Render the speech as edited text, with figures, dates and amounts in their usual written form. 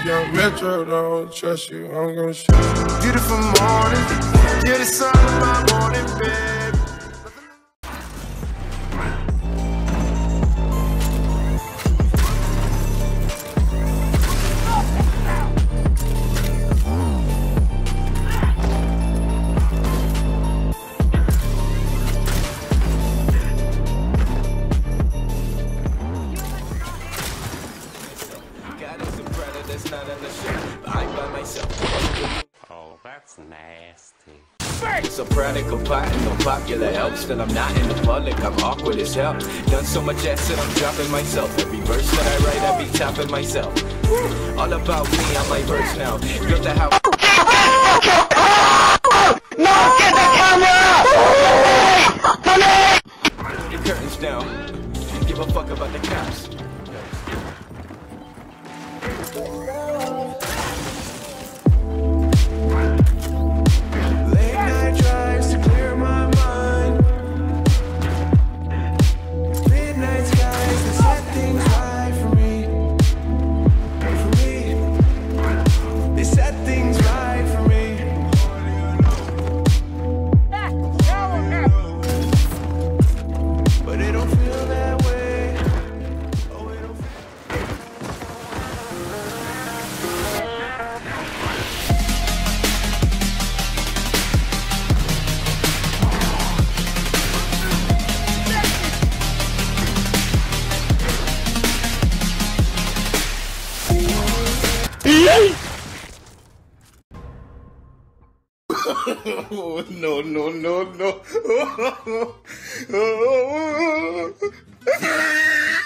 Young Metro, don't trust you, I'm gonna shoot you. Beautiful morning, you're the sun of my morning, babe. That's not in the shit. I by myself. Oh, that's nasty. So practical plotting, no popular helps. That I'm not in the public, I'm awkward as hell. Done so much ass that I'm dropping myself. Every verse that I write, I be topping myself. All about me, I'm my verse now. Built the house. No, get the camera! The curtains down. Give a fuck about the cops. Late night drives to clear my mind. Midnight skies that set things right for me. For me, they set things right for me. But it don't feel that way. Oh, it don't feel. No, no, no, no.